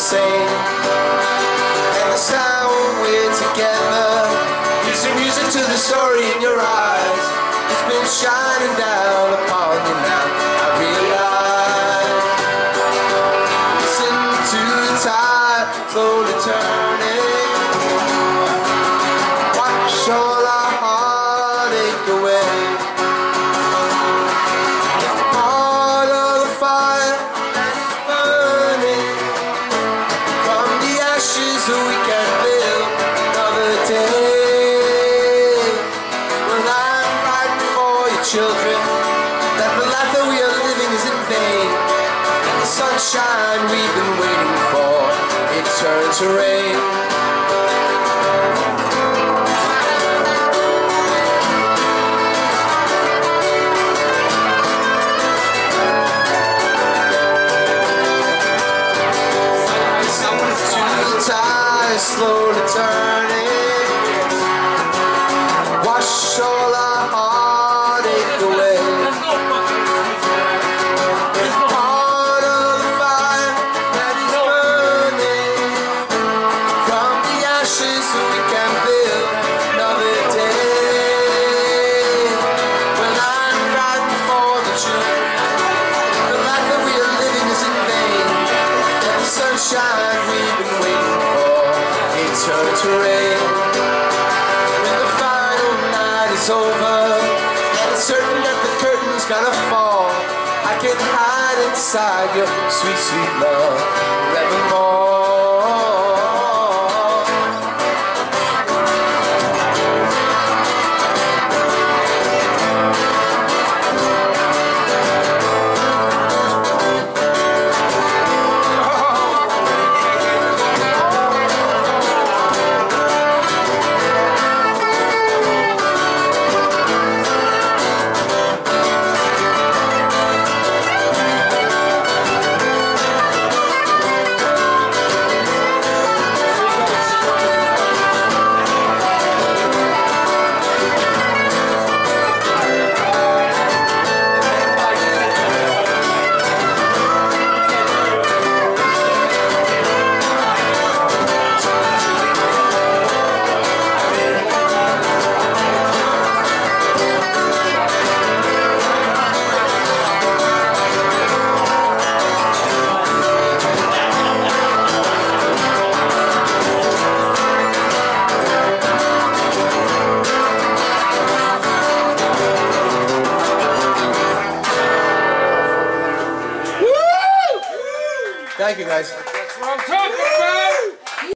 same. And the sound we're together gives the music to the story in your eyes. It's been shining down upon you now, I realize. Listen to the tide slowly turning, watch all our heartache away. It's part of the fire that's burning. From the ashes we can build another day. Well, I'm fighting for your children, that the life that we are living is in vain. And the sunshine we've been waiting for, it turned to rain. Slowly turning, wash all our heartache away. It's part of the fire that is burning. From the ashes we can build another day. When I'm fighting for the children, the life that we are living is in vain. And the sunshine we've been waiting for, turn to rain. When the final night is over and it's certain that the curtain's gonna fall, I can hide inside your sweet, sweet love forevermore. Thank you, guys. That's what I'm talking about!